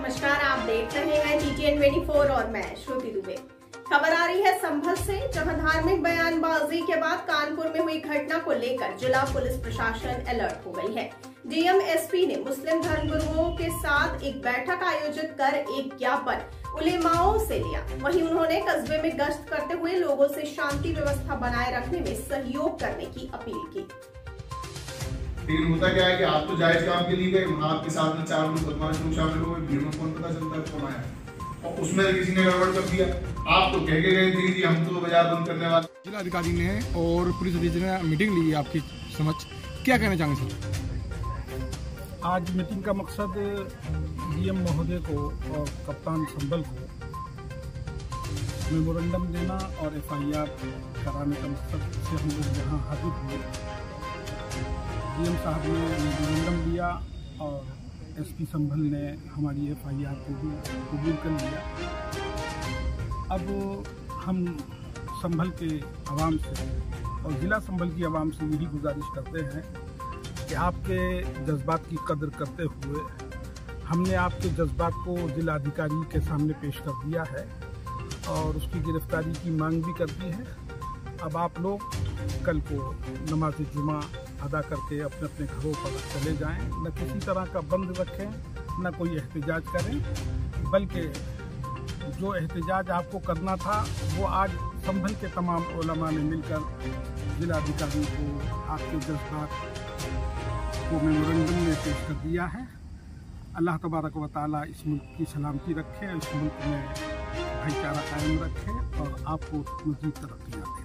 नमस्कार, आप देख रहे हैं TTN 24 और मैं श्रुति दुबे। खबर आ रही है संभल से, जहां धार्मिक बयानबाजी के बाद कानपुर में हुई घटना को लेकर जिला पुलिस प्रशासन अलर्ट हो गई है। डीएम एसपी ने मुस्लिम धर्मगुरुओं के साथ एक बैठक आयोजित कर एक ज्ञापन उलेमाओं से लिया। वहीं उन्होंने कस्बे में गश्त करते हुए लोगों से शांति व्यवस्था बनाए रखने में सहयोग करने की अपील की। लेकिन होता क्या है कि आप तो जायज काम के लिए गए, आपके साथ में 4 लोग बदमाश लोग शामिल हो गए, भीड़ में कौन पता चलता है कौन आया, और उसमें किसी ने गड़बड़ कर दिया। आप तो कह के गए थे कि हम तो बाजार बंद करने वाले। जिला अधिकारी ने और पुलिस अधीक्षक ने मीटिंग ली, आपकी समझ क्या कहना चाहेंगे सर? आज मीटिंग का मकसद डीएम महोदय को और कप्तान संभल को मेमोरेंडम देना और FIR कराने का मकसद से हम लोग यहाँ हाजिर हुए। डीएम साहब ने मेमोरेंडम दिया और एसपी संभल ने हमारी FIR को भी कबूल कर लिया। अब हम संभल के आवाम से और ज़िला संभल की आवाम से यही गुजारिश करते हैं कि आपके जज्बात की कदर करते हुए हमने आपके जज्बात को जिला अधिकारी के सामने पेश कर दिया है और उसकी गिरफ्तारी की मांग भी कर दी है। अब आप लोग कल को नमाज जुमा अदा करके अपने अपने घरों पर चले जाएं, न किसी तरह का बंद रखें, न कोई एहतजाज करें, बल्कि जो एहतजाज आपको करना था वो आज संभल के तमाम उलमा ने मिलकर जिलाधिकारी को आपके जज्बात को मेमोरेंडम में पेश कर दिया है। अल्लाह तबारक व तआला इस मुल्क की सलामती रखे, इस मुल्क में भाईचारा कायम रखे और आपको मज़ीद तरक्की आते।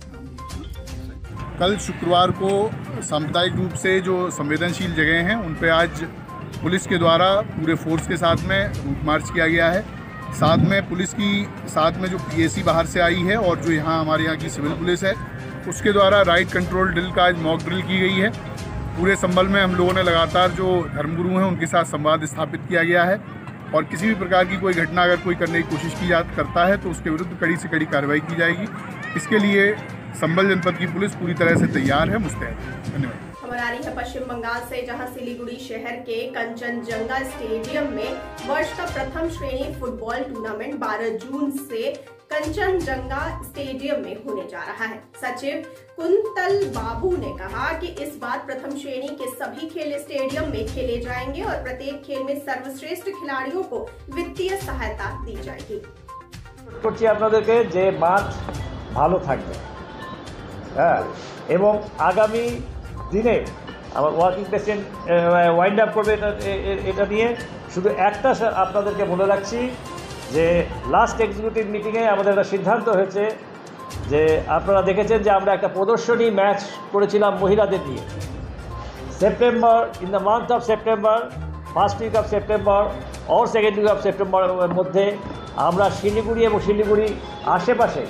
कल शुक्रवार को सामुदायिक रूप से जो संवेदनशील जगह हैं उन पे आज पुलिस के द्वारा पूरे फोर्स के साथ में रूट मार्च किया गया है। साथ में पुलिस की साथ में जो PAC बाहर से आई है और जो यहाँ हमारे यहाँ की सिविल पुलिस है उसके द्वारा राइट कंट्रोल ड्रिल का आज मॉक ड्रिल की गई है। पूरे संभल में हम लोगों ने लगातार जो धर्मगुरु हैं उनके साथ संवाद स्थापित किया गया है और किसी भी प्रकार की कोई घटना अगर कोई करने की कोशिश करता है तो उसके विरुद्ध कड़ी से कड़ी कार्रवाई की जाएगी। इसके लिए संभल जनपद की पुलिस पूरी तरह से तैयार है, मुस्तैद है। धन्यवाद। खबर आ रही है पश्चिम बंगाल से, जहां सिलीगुड़ी शहर के कंचनजंगा स्टेडियम में वर्ष का प्रथम श्रेणी फुटबॉल टूर्नामेंट 12 जून से कंचनजंगा स्टेडियम में होने जा रहा है। सचिव कुंतल बाबू ने कहा कि इस बार प्रथम श्रेणी के सभी खेल स्टेडियम में खेले जाएंगे और प्रत्येक खेल में सर्वश्रेष्ठ खिलाड़ियों को वित्तीय सहायता दी जाएगी। করছি আপনাদেরকে যে মাঠ ভালো থাকবে, হ্যাঁ, এবং আগামী দিনে আমার ওয়ার্কিং প্রেসিডেন্ট ওয়াইন্ড আপ করবে এটা নিয়ে। শুধু একটা আপনাদেরকে বলে রাখছি যে লাস্ট এক্সিকিউটিভ মিটিংয়ে আমাদের একটা সিদ্ধান্ত হয়েছে যে আপনারা দেখেছেন যে আমরা একটা প্রদর্শনী ম্যাচ করেছিলাম মহিলাদের নিয়ে। September, in the month of September, first week of September और সেকেন্ড উইক অফ সেপ্টেম্বরের মধ্যে আমরা শিলিগুড়ি এবং শিলিগুড়ির আশেপাশে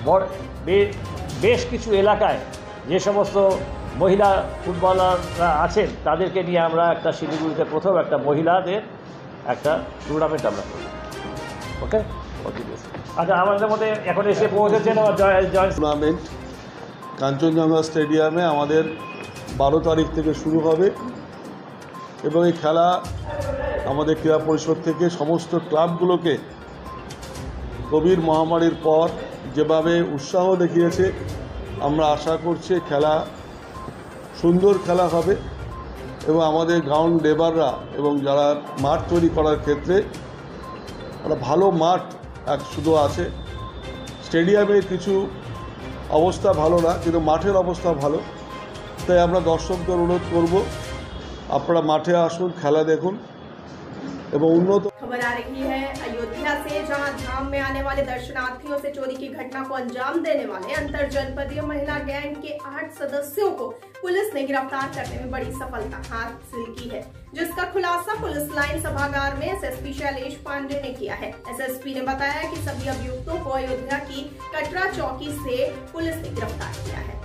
বেশ কিছু এলাকায় যে সমস্ত মহিলা ফুটবলাররা আছেন তাদেরকে নিয়ে আমরা একটা শিলিগুড়িতে প্রথম একটা মহিলাদের একটা টুর্নামেন্ট আমরা করি। ওকে, আচ্ছা, আমাদের মধ্যে এখন এসে পৌঁছেছেন টুর্নামেন্ট কাঞ্চনজঙ্ঘা স্টেডিয়ামে আমাদের 12 তারিখ থেকে শুরু হবে এবং এই খেলা আমাদের ক্রীড়া পরিষদ থেকে সমস্ত ক্লাবগুলোকে কোভিড মহামারীর পর যেভাবে উৎসাহ দেখিয়েছে আমরা আশা করছি খেলা সুন্দর খেলা হবে এবং আমাদের গ্রাউন্ড লেবাররা এবং যারা মাঠ তৈরি করার ক্ষেত্রে একটা ভালো মাঠ শুধু আছে। স্টেডিয়ামের কিছু অবস্থা ভালো না, কিন্তু মাঠের অবস্থা ভালো। তাই আমরা দর্শকদের অনুরোধ করব আপনারা মাঠে আসুন, খেলা দেখুন এবং উন্নত। खबर आ रही है अयोध्या से, जहां धाम में आने वाले दर्शनार्थियों से चोरी की घटना को अंजाम देने वाले अंतर जनपदीय महिला गैंग के 8 सदस्यों को पुलिस ने गिरफ्तार करने में बड़ी सफलता हासिल की है, जिसका खुलासा पुलिस लाइन सभागार में SSP शैलेश पांडे ने किया है। SSP ने बताया कि सभी अभियुक्तों को अयोध्या की कटरा चौकी से पुलिस ने गिरफ्तार किया है।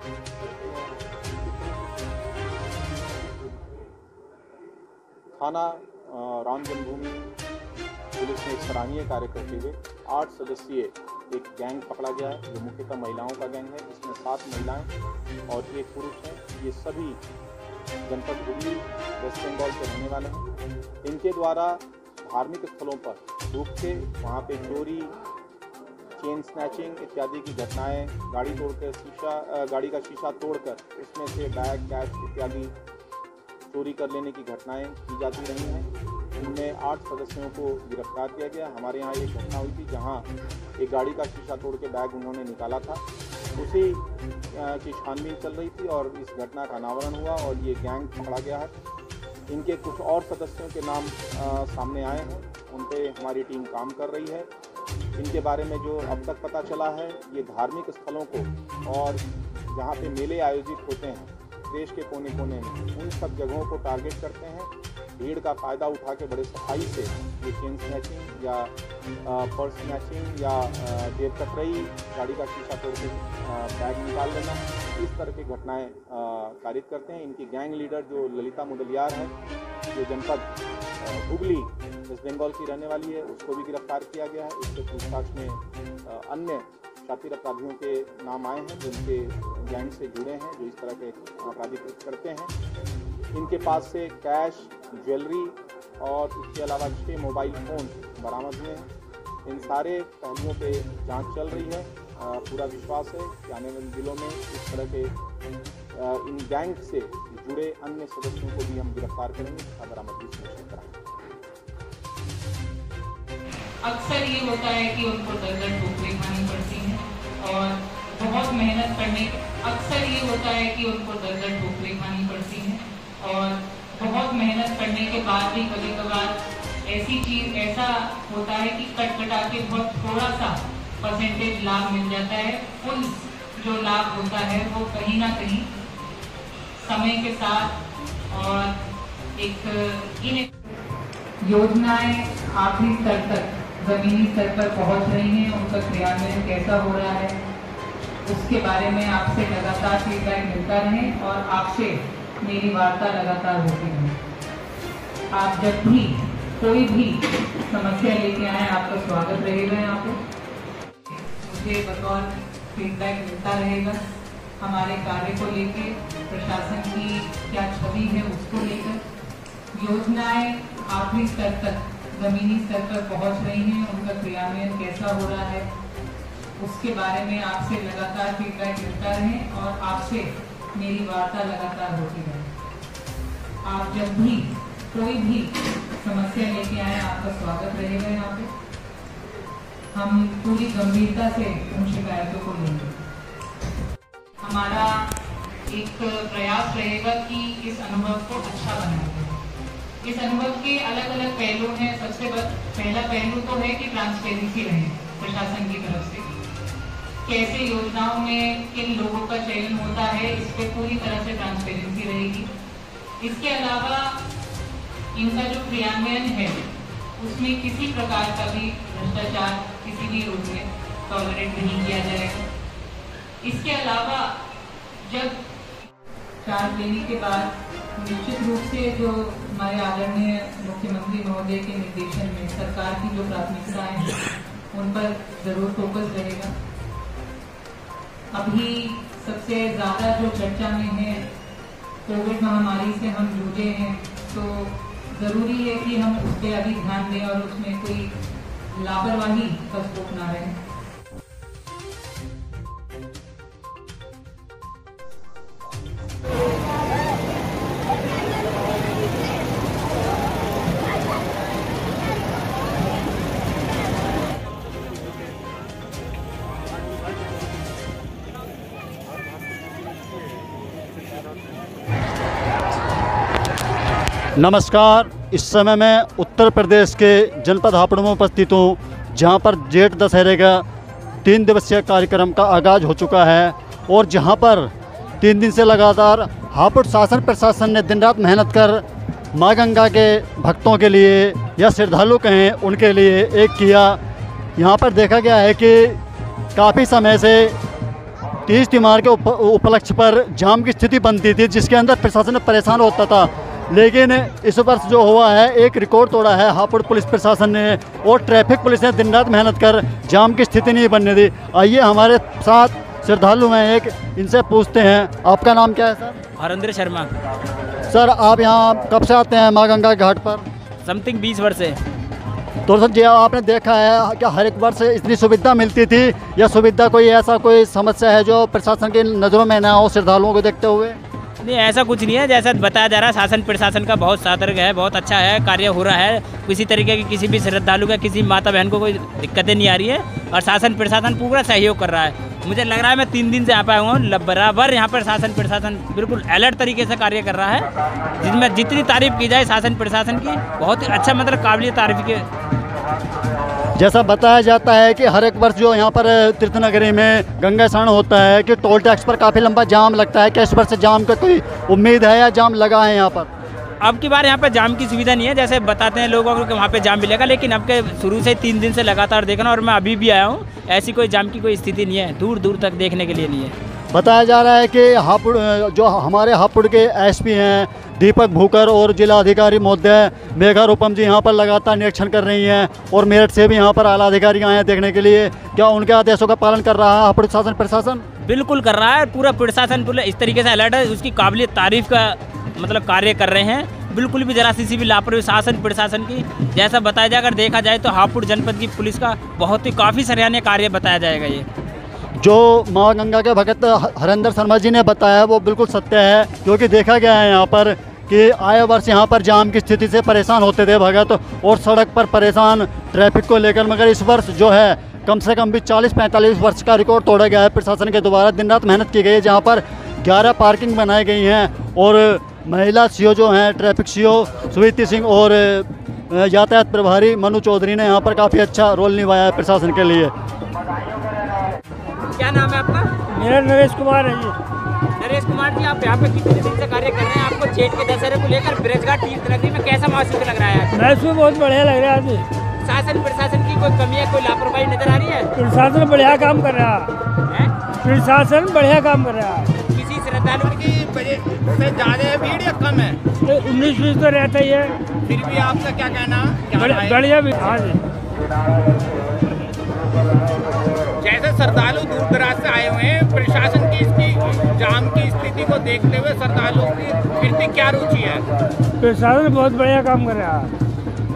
थाना राम जन्मभूमि पुलिस ने एक सराहनीय कार्य करते हुए 8 सदस्यीय एक गैंग पकड़ा गया है, जो मुख्यतः महिलाओं का गैंग है। इसमें 7 महिलाएं और 1 पुरुष हैं। ये सभी जनपद हुगली वेस्ट बंगाल के रहने वाले हैं। इनके द्वारा धार्मिक स्थलों पर रुक के वहाँ पे चोरी, चेन स्नैचिंग इत्यादि की घटनाएं, गाड़ी का शीशा तोड़कर उसमें से बैग, कैश इत्यादि चोरी कर लेने की घटनाएं की जाती रही हैं। इनमें 8 सदस्यों को गिरफ्तार किया गया। हमारे यहाँ एक घटना हुई थी जहाँ एक गाड़ी का शीशा तोड़ के बैग उन्होंने निकाला था, उसी की छानबीन चल रही थी और इस घटना का अनावरण हुआ और ये गैंग पकड़ा गया है। इनके कुछ और सदस्यों के नाम सामने आए हैं, उन पे हमारी टीम काम कर रही है। इनके बारे में जो अब तक पता चला है, ये धार्मिक स्थलों को और जहाँ पे मेले आयोजित होते हैं देश के कोने कोने में, उन सब जगहों को टारगेट करते हैं। भीड़ का फ़ायदा उठा के बड़े सफाई से ये चेन स्नैचिंग या पर्स स्नैचिंग या जेब कतरई, गाड़ी का शीशा तोड़ के बैग निकाल लेना, इस तरह की घटनाएं कारित करते हैं। इनकी गैंग लीडर जो ललिता मुदलियार है, जो जनपद हुगली वेस्ट बंगाल की रहने वाली है, उसको भी गिरफ्तार किया गया है। इसके पूछताछ में अन्य शातिर अपराधियों के नाम आए हैं जो इनके गैंग से जुड़े हैं, जो इस तरह के आपराधिक कृत्य करते हैं। इनके पास से कैश, ज्वेलरी और इसके अलावा 6 मोबाइल फ़ोन बरामद हुए हैं। इन सारे पहलुओं पे जांच चल रही है। पूरा विश्वास है कि आने वाले दिनों में इस तरह के इन गैंग से जुड़े अन्य सदस्यों को भी हम गिरफ्तार करेंगे तथा बरामदगी सुनिश्चित कराएंगे। अक्सर ये होता है कि उनको दर-दर ठोकरें खानी पड़ती हैं और बहुत मेहनत करने अक्सर ये होता है कि उनको दर-दर ठोकरें खानी पड़ती हैं और बहुत मेहनत करने के बाद भी कभी-कभार ऐसा होता है कि कट-कटा के बहुत थोड़ा सा परसेंटेज लाभ मिल जाता है। कुल जो लाभ होता है वो कहीं ना कहीं समय के साथ और इन योजनाएं आखिरी स्तर तक, जमीनी स्तर पर पहुंच रही हैं, उनका क्रियान्वयन कैसा हो रहा है उसके बारे में आपसे लगातार फीडबैक मिलता रहे और आपसे मेरी वार्ता लगातार होती रहे। आप जब भी कोई भी समस्या लेके आए, आपका स्वागत रहेगा। यहाँ पे मुझे बतौर फीडबैक मिलता रहेगा हमारे कार्य को लेके, प्रशासन की क्या छवि है उसको लेकर। योजनाएं आखिरी स्तर तक, जमीनी स्तर पर पहुंच रही हैं, उनका क्रियान्वयन कैसा हो रहा है उसके बारे में आपसे लगातार फीडबैक मिलता रहे और आपसे मेरी वार्ता लगातार होती रहे। आप जब भी कोई भी समस्या लेके आए, आपका स्वागत रहेगा। यहाँ पे हम पूरी गंभीरता से उन शिकायतों को लेंगे। हमारा एक प्रयास रहेगा कि इस अनुभव को अच्छा बनाया जाए। इस अनुभव के अलग अलग पहलू हैं। सबसे पहला पहलू तो है कि ट्रांसपेरेंसी रहे प्रशासन की तरफ से, कैसे योजनाओं में किन लोगों का चयन होता है, इस पे पूरी तरह से ट्रांसपेरेंसी रहेगी। इसके अलावा इनका जो क्रियान्वयन है उसमें किसी प्रकार का भी भ्रष्टाचार किसी भी रूप में टॉलरेट नहीं किया जाएगा। इसके अलावा जब चार्ज लेने के बाद निश्चित रूप से जो हमारे आदरणीय मुख्यमंत्री महोदय के निर्देशन में सरकार की जो प्राथमिकताएं हैं उन पर जरूर फोकस रहेगा। अभी सबसे ज्यादा जो चर्चा में है, कोविड महामारी से हम जूझे हैं, तो जरूरी है कि हम उस पर अभी ध्यान दें और उसमें कोई लापरवाही का स्कोप ना रहे। नमस्कार। इस समय मैं उत्तर प्रदेश के जनपद हापुड़ में उपस्थित हूँ, जहाँ पर जेठ दशहरे का 3 दिवसीय कार्यक्रम का आगाज़ हो चुका है और जहाँ पर 3 दिन से लगातार हापुड़ शासन प्रशासन ने दिन रात मेहनत कर माँ गंगा के भक्तों के लिए या श्रद्धालु कहें उनके लिए एक किया। यहाँ पर देखा गया है कि काफ़ी समय से 30 तिमार के उपलक्ष्य पर जाम की स्थिति बनती थी, जिसके अंदर प्रशासन परेशान होता था। लेकिन इस वर्ष जो हुआ है, एक रिकॉर्ड तोड़ा है हापुड़ पुलिस प्रशासन ने और ट्रैफिक पुलिस ने दिन रात मेहनत कर जाम की स्थिति नहीं बनने दी। आइए हमारे साथ श्रद्धालु हैं एक, इनसे पूछते हैं। आपका नाम क्या है सर? हरेंद्र शर्मा। सर आप यहाँ कब से आते हैं माँ गंगा घाट पर? समथिंग 20 वर्ष से। तो सर जी आपने देखा है कि हर एक वर्ष इतनी सुविधा मिलती थी या सुविधा कोई ऐसा कोई समस्या है जो प्रशासन की नज़रों में ना हो श्रद्धालुओं को देखते हुए? नहीं, ऐसा कुछ नहीं है। जैसा बताया जा रहा है शासन प्रशासन का बहुत सतर्क है, बहुत अच्छा है, कार्य हो रहा है। किसी तरीके की किसी भी श्रद्धालु का किसी माता बहन को कोई दिक्कतें नहीं आ रही है और शासन प्रशासन पूरा सहयोग कर रहा है। मुझे लग रहा है मैं 3 दिन से यहाँ पे आया हूँ, बराबर यहाँ पर शासन प्रशासन बिल्कुल अलर्ट तरीके से कार्य कर रहा है, जिसमें जितनी तारीफ की जाए शासन प्रशासन की बहुत ही अच्छा, मतलब काबिल तारीफ के। जैसा बताया जाता है कि हर एक वर्ष जो यहाँ पर तीर्थनगरी में गंगा स्नान होता है कि टोल टैक्स पर काफ़ी लंबा जाम लगता है। क्या इस वर्ष जाम का कोई उम्मीद है या जाम लगा है यहाँ पर? अब की बार यहाँ पे जाम की सुविधा नहीं है, जैसे बताते हैं लोगों को वहाँ पे जाम मिलेगा, लेकिन अब के शुरू से 3 दिन से लगातार देखना, और मैं अभी भी आया हूँ, ऐसी कोई जाम की कोई स्थिति नहीं है, दूर दूर तक देखने के लिए नहीं है। बताया जा रहा है कि हापुड़ जो हमारे हापुड़ के एसपी हैं दीपक भूकर और जिला अधिकारी महोदय मेघा रूपम जी यहाँ पर लगातार निरीक्षण कर रही हैं और मेरठ से भी यहाँ पर आला अधिकारी आए हैं देखने के लिए। क्या उनके आदेशों का पालन कर रहा है हापुड़ शासन प्रशासन? बिल्कुल कर रहा है, पूरा प्रशासन पूरा इस तरीके से अलर्ट है, उसकी काबिलियत तारीफ का मतलब कार्य कर रहे हैं। बिल्कुल भी जरा सी भी लापरवाही शासन प्रशासन की जैसा बताया जाए, अगर देखा जाए तो हापुड़ जनपद की पुलिस का बहुत ही काफ़ी सराहनीय कार्य बताया जाएगा। ये जो माँ गंगा के भगत हरेंद्र शर्मा जी ने बताया वो बिल्कुल सत्य है, क्योंकि देखा गया है यहाँ पर कि आए वर्ष यहाँ पर जाम की स्थिति से परेशान होते थे भगत और सड़क पर परेशान ट्रैफिक को लेकर, मगर इस वर्ष जो है कम से कम भी 40-45 वर्ष का रिकॉर्ड तोड़ा गया है प्रशासन के द्वारा। दिन रात मेहनत की गई है, जहाँ पर 11 पार्किंग बनाई गई हैं और महिला सीओ जो हैं ट्रैफिक सीओ सुवीति सिंह और यातायात प्रभारी मनु चौधरी ने यहाँ पर काफ़ी अच्छा रोल निभाया है प्रशासन के लिए। क्या नाम है आपका? मेरा नरेश कुमार है जी। नरेश कुमार जी, आप यहाँ पे कितने दिन से कार्य कर रहे हैं? आपको जेठ के दशहरे को लेकर ब्रजघाट तीर्थनगरी में कैसा महसूस लग रहा है? महसूस बहुत बढ़िया लग रहा है। शासन प्रशासन की कोई कमी है, कोई लापरवाही नजर आ रही है? प्रशासन बढ़िया काम कर रहा है, प्रशासन बढ़िया काम कर रहा है। किसी श्रद्धालु की वजह से ज्यादा भीड़ या कम है? 19-20 तो रहता ही है। फिर भी आपका क्या कहना? बढ़िया भी। हाँ जी, जैसे श्रद्धालु दूर दराज से आए हुए हैं, प्रशासन की इसकी जाम की स्थिति को देखते हुए श्रद्धालुओं की फिर क्या रुचि है? प्रशासन बहुत बढ़िया काम कर रहा है।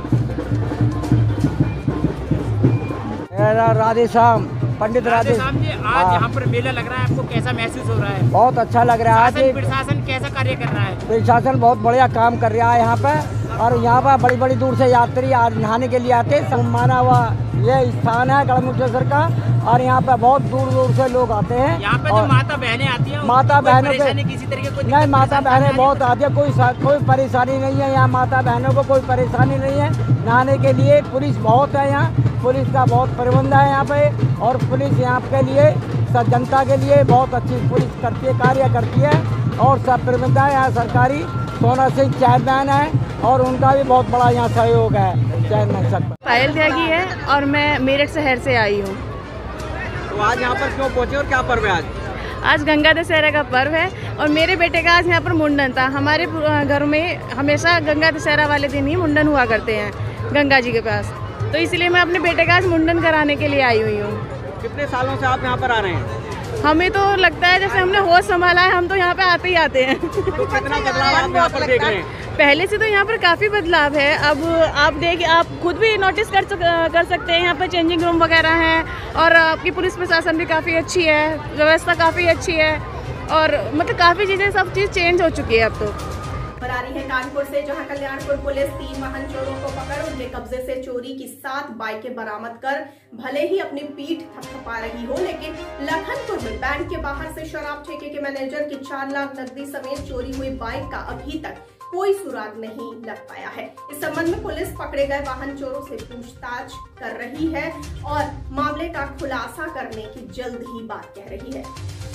राधे श्याम, पंडित राधे श्याम जी, आज यहाँ पर मेला लग रहा है, आपको कैसा महसूस हो रहा है? बहुत अच्छा लग रहा है। प्रशासन कैसा कार्य कर रहा है? प्रशासन बहुत बढ़िया काम कर रहा है यहाँ पे, और यहाँ पर बड़ी बड़ी दूर से यात्री आज नहाने के लिए आते हैं। माना हुआ ये स्थान है गढ़मुक्तेश्वर का, और यहाँ पे बहुत दूर दूर से लोग आते हैं। यहाँ पे जो माता बहनें आती हैं, माता बहनों के किसी तरीके को नहीं, माता बहनें बहुत आती है, कोई परेशानी नहीं है यहाँ। माता बहनों को कोई परेशानी नहीं है नहाने के लिए। पुलिस बहुत है यहाँ, पुलिस का बहुत प्रबंध है यहाँ पे, और पुलिस यहाँ के लिए सब जनता के लिए बहुत अच्छी पुलिस करती है, कार्य करती है, और सब प्रबंध है यहाँ सरकारी। सोना सिंह चेयरमैन है और उनका भी बहुत बड़ा यहाँ सहयोग है चेयरमैन साहब। पायल त्यागी है और मैं मेरठ शहर से आई हूँ। तो आज यहाँ पर क्यों पहुँचे और क्या पर्व है आज? आज गंगा दशहरा का पर्व है और मेरे बेटे का आज यहाँ पर मुंडन था। हमारे घर में हमेशा गंगा दशहरा वाले दिन ही मुंडन हुआ करते हैं गंगा जी के पास, तो इसलिए मैं अपने बेटे का आज मुंडन कराने के लिए आई हुई हूँ। कितने सालों से आप यहाँ पर आ रहे हैं? हमें तो लगता है जैसे हमने होश संभाला है, हम तो यहाँ पे आते ही आते हैं। तो कितना बदलाव आप यहाँ पर देख रहे हैं? पहले से तो यहाँ पर काफ़ी बदलाव है। अब आप खुद भी नोटिस कर सकते हैं, यहाँ पर चेंजिंग रूम वगैरह हैं, और आपकी पुलिस प्रशासन भी काफ़ी अच्छी है, व्यवस्था काफ़ी अच्छी है, और मतलब काफ़ी चीज़ें सब चीज़ चेंज हो चुकी है अब तो। खबर आ रही है कानपुर से, जहां कल्याणपुर पुलिस 3 वाहन चोरों को पकड़ उनके कब्जे से चोरी की 7 बाइकें बरामद कर भले ही अपनी पीठ थपथपा रही हो, लेकिन लखनपुर में बैंक के बाहर से शराब ठेके के मैनेजर की 4 लाख नकदी समेत चोरी हुई बाइक का अभी तक कोई सुराग नहीं लग पाया है। इस संबंध में पुलिस पकड़े गए वाहन चोरों से पूछताछ कर रही है और मामले का खुलासा करने की जल्द ही बात कह रही है।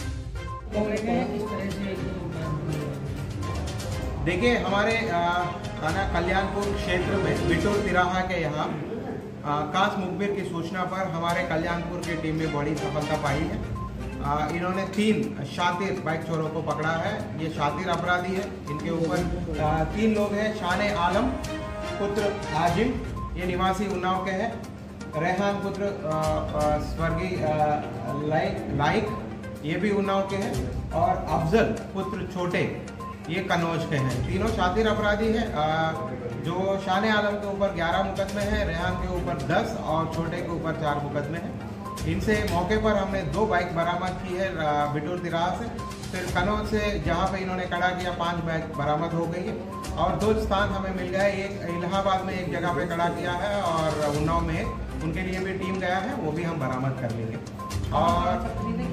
देखिए, हमारे थाना कल्याणपुर क्षेत्र में बिटोर तिराहा के यहाँ कांच मुखबिर की सूचना पर हमारे कल्याणपुर की टीम ने बड़ी सफलता पाई है। इन्होंने 3 शातिर बाइक चोरों को पकड़ा है। ये शातिर अपराधी है। इनके ऊपर 3 लोग हैं। शाने आलम पुत्र आजिम, ये निवासी उन्नाव के हैं। रेहान पुत्र स्वर्गीय लाइक, ये भी उन्नाव के हैं। और अफजल पुत्र छोटे, ये कन्नौज के हैं। तीनों शातिर अपराधी हैं। जो शान आलम के ऊपर 11 मुकदमे हैं, रेहान के ऊपर 10 और छोटे के ऊपर 4 मुकदमे हैं। इनसे मौके पर हमने 2 बाइक बरामद की है बिटूर तिराहा से। फिर कनौज से जहाँ पे इन्होंने खड़ा किया 5 बाइक बरामद हो गई है और 2 स्थान हमें मिल गए। एक इलाहाबाद में एक जगह पे खड़ा किया है और उन्नाव में उनके लिए भी टीम गया है, वो भी हम बरामद कर लेंगे। और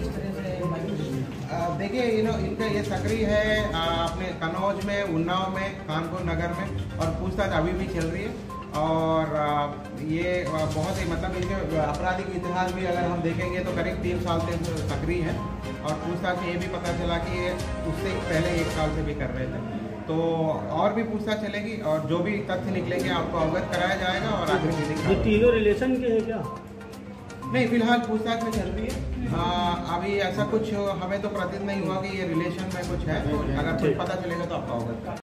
देखिए इनका ये सक्रिय है अपने कनौज में, उन्नाव में, कानपुर नगर में और पूछताछ अभी भी चल रही है। और ये बहुत ही मतलब इनके आपराधिक इतिहास भी अगर हम देखेंगे तो करीब 3 साल से सक्रिय है और पूछताछ में ये भी पता चला कि ये उससे पहले 1 साल से भी कर रहे थे। तो और भी पूछताछ चलेगी और जो भी तथ्य निकलेंगे आपको अवगत कराया जाएगा और आगे भी तीनों रिलेशन के हैं क्या? नहीं, फिलहाल पूछताछ में चल रही है। अभी ऐसा कुछ हमें तो प्रतीत नहीं हुआ कि ये रिलेशन में कुछ है, तो अगर कुछ पता चलेगा तो आपको अवगत